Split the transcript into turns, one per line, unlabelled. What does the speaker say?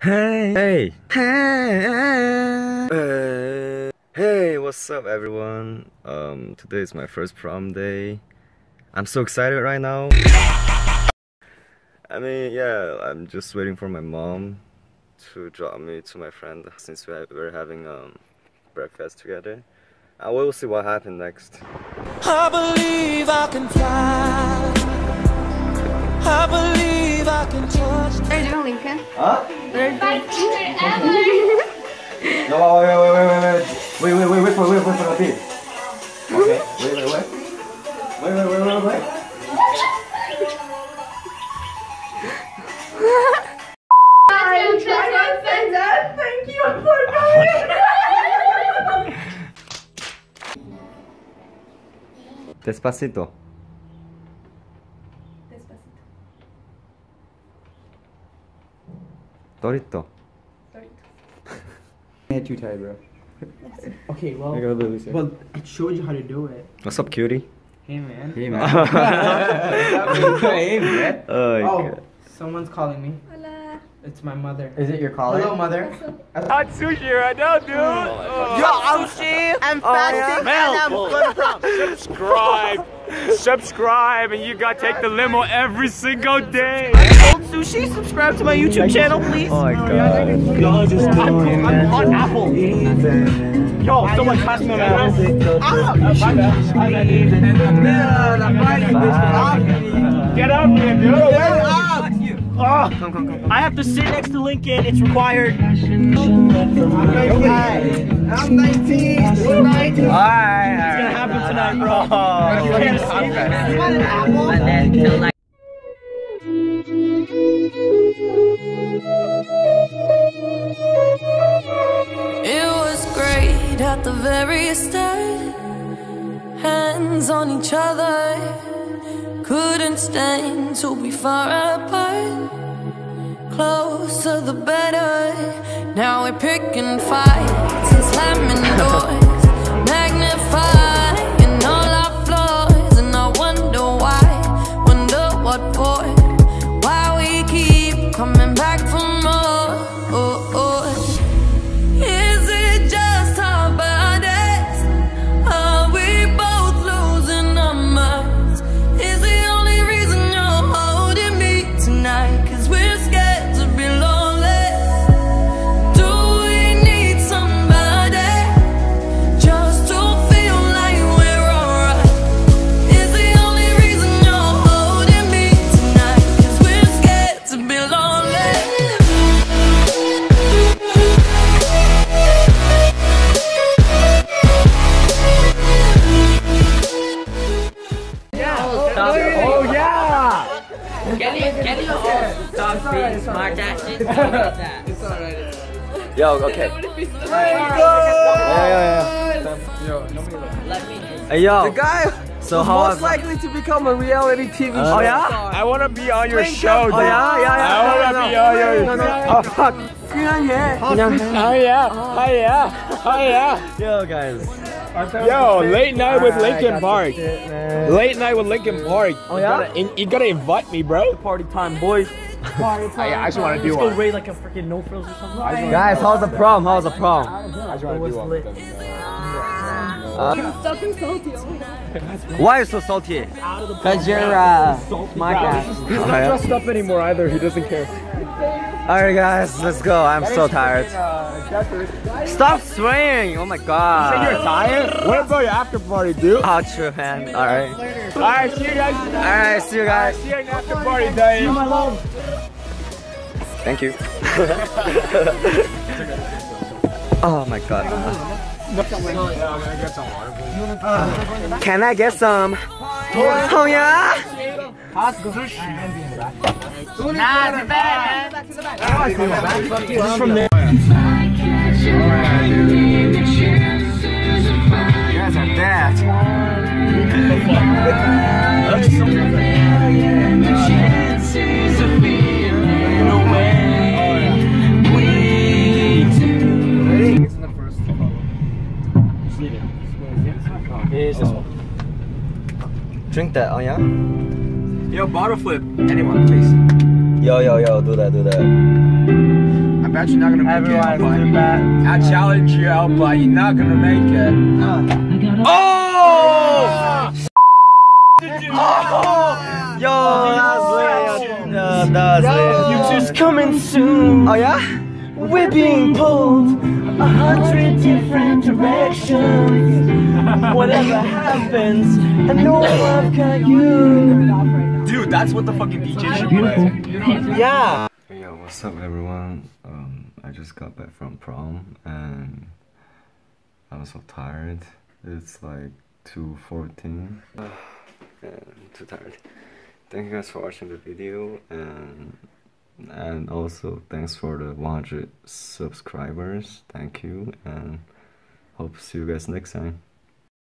Hey, what's up everyone? Today is my first prom day. I'm so excited right now. I mean, yeah, I'm just waiting for my mom to drop me to my friend since we're having breakfast together. And we'll see what happens next.
I believe I can fly. I believe I can touch.
What are you doing, Lincoln?
Huh?
What are you doing?
No, wait for the beat. Okay, wait.
I'm trying to say that. Thank you. I'm so sorry.
Despacito. Dorito.
Ain't too tight, bro.
Okay, well,
I
showed you how to do it.
What's up, cutie?
Hey, man.
Hey, man. Hey, man.
Oh, someone's calling me.
Hola.
It's my mother.
Is it your caller?
Hello, mother.
I'm sushi right now, dude.
Yo, I'm sushi. I'm fasting. And I'm good from.
Subscribe, and you gotta take the limo every single day.
Old sushi. Subscribe to my YouTube channel, please.
Oh my god.
I'm on Apple. Yo, someone pass me on Apple. Get up here, dude. Get up. Oh, come. I have to sit next to Lincoln. It's required.
I'm 19.
Alright.
It's gonna happen tonight, bro. You can't see it.
It was great at the very start. Hands on each other. Couldn't stand to be far apart. Closer the better. Now we're picking fights and slamming doors. Magnifying all our flaws. And I wonder why. Wonder what for. Why we keep coming back for more. Is it just our bodies? Are we both losing our minds? Is the only reason you're holding me tonight? 'Cause we're scared to be lonely. Do we need somebody just to feel like we're alright? Is the only reason you're holding me tonight? 'Cause we're scared to be lonely.
Oh yeah!
Stop being smart ass shit.
Yo, okay. Hey, yo.
The guy
So how
most likely to become a reality TV show.
Oh yeah?
I wanna be on your show, dude.
Oh yeah?
I wanna be on your show.
Oh fuck.
Oh yeah.
Yo guys.
Yo, late night with Lincoln Park. Late night with Lincoln Park.
Oh yeah?
You gotta invite me, bro.
Party time, boys.
I actually wanna do one.
Raid like a freaking no frills or something.
Guys, how's the prom? How's the prom?
I just wanna do one with them.
Why are you so salty?
Cause you're my guy.
He's not dressed up anymore either. He doesn't care.
Alright guys, let's go. I'm so tired. Stop swaying! Oh my god.
You're tired? What about your after party, dude?
Oh, true, man. Alright.
Alright, see you guys.
Alright, see you guys.
See you in after party, Dave.
Thank you. Oh my god. Can I get some? Oh yeah?
From there.
You guys are dead. Drink that, oh yeah?
Yo, bottle flip. Anyone, please.
Yo, do that.
I'm
bet you're not gonna make it.
Everyone's too bad.
I challenge you out, but you're not gonna make it.
Oh!
Yo, that's lit. That's lit.
Future's coming soon.
Oh yeah?
We're being pulled 100 different directions. Whatever happens, I know I've got you.
Dude, that's what the fucking DJ should play.
Yeah.
Hey, yo, what's up, everyone? I just got back from prom and I was so tired. It's like 2:14. I'm too tired. Thank you guys for watching the video, and also thanks for the 100 subscribers. Thank you, and hope to see you guys next time.